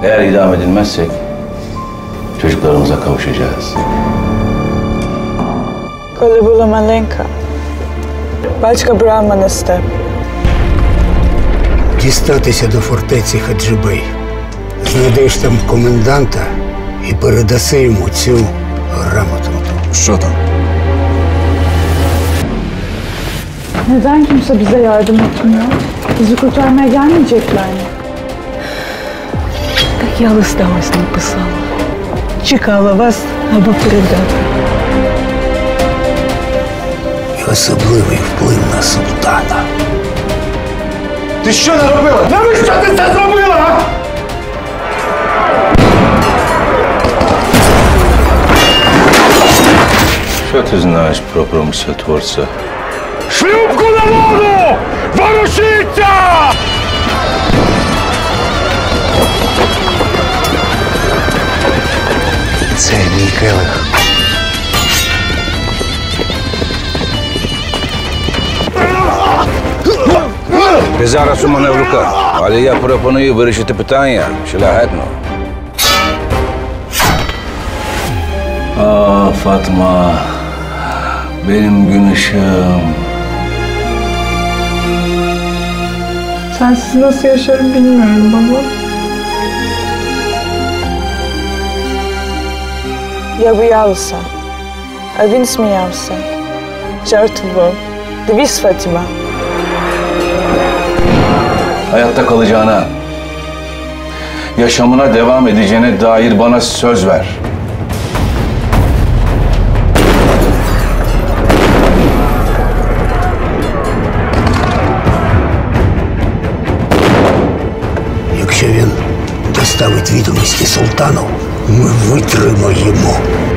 Eğer idam edilmezsek çocuklarımıza kavuşacağız. Коли була маленька, батько брав мене з тебе. Дістатися до фортеці Хаджибей. Знайдеш там коменданта і передаси йому цю грамоту. Що там? Neden kimse bize yardım etmiyor? Bizi kurtarmaya gelmeyecekler mi? Так я листа ось написала. Чекала вас, аби передати. І особливий вплив на султана. Ти що наробила? Навіщо ти це зробила? Що ти знаєш про промислотворця? Шлюпку на воду! Ворушіться! Це мій келих. Ти зараз у мене в руках, але я пропоную вирішити питання шляхетно. Fatma, benim gün ışığım. Sensiz nasıl yaşarım bilmiyorum baba. Я боялася, а він сміявся. Жартував. Дивись, Фатіма. Hayatta kalacağına, yaşamına devam edeceğine dair bana söz ver. Якщо він доставить відомості султану, ми витримаємо.